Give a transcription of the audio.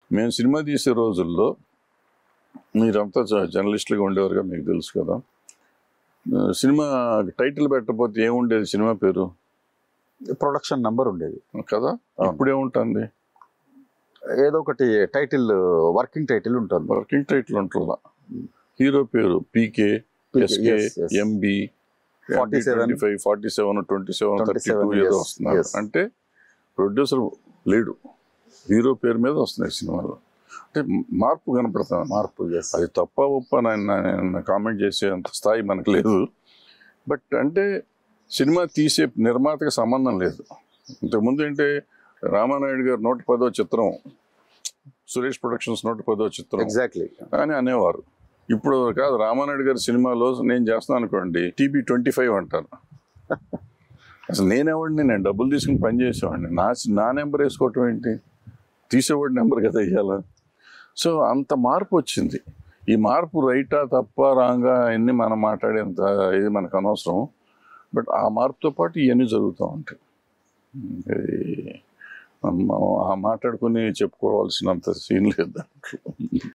మేము సినిమా తీసే రోజుల్లో మీరంతా జర్నలిస్టులుగా ఉండేవారుగా, మీకు తెలుసు కదా. సినిమా టైటిల్ పెట్టకపోతే ఏముండేది సినిమా పేరు? ప్రొడక్షన్ నంబర్ ఉండేది కదా. ఇప్పుడేముంటుంది? ఏదో ఒకటి టైటిల్, వర్కింగ్ టైటిల్ ఉంటుంది. వర్కింగ్ టైటిల్ ఉంటుందా? హీరో పేరు పీకే, ఎస్కే, ఎంబి, 47, 47, 27, 32 ఏదో వస్తున్నారు. అంటే ప్రొడ్యూసర్ లేడు, హీరో పేరు మీద వస్తున్నాయి సినిమాలు. అంటే మార్పు కనపడుతుంది. మార్పు, అది తప్ప ఉప్ప నేను కామెంట్ చేసే అంత స్థాయి మనకు లేదు. బట్ అంటే సినిమా తీసే నిర్మాతకి సంబంధం లేదు. ఇంతకుముందు ఏంటి, రామానాయుడు గారు 110వ చిత్రం, సురేష్ ప్రొడక్షన్స్ 110వ చిత్రం ఎగ్జాక్ట్లీ అని అనేవారు. ఇప్పుడు కాదు, రామానాయుడు గారి సినిమాలో నేను చేస్తాను అనుకోండి, టీబీ 25 అంటారు. అసలు నేనెవడిని, నేను డబ్బులు తీసుకుని పని చేసేవాడిని, నా నెంబర్ వేసుకోవటం ఏంటి? తీసేవాడి నెంబర్ కదా ఇవ్వాల. సో అంత మార్పు వచ్చింది. ఈ మార్పు రైటా తప్ప రాంగా అన్నీ మనం మాట్లాడేంత ఇది మనకు అనవసరం. బట్ ఆ మార్పుతో పాటు ఇవన్నీ జరుగుతూ ఉంటాయి. మాట్లాడుకుని చెప్పుకోవాల్సినంత సీన్ లేదు దాంట్లో.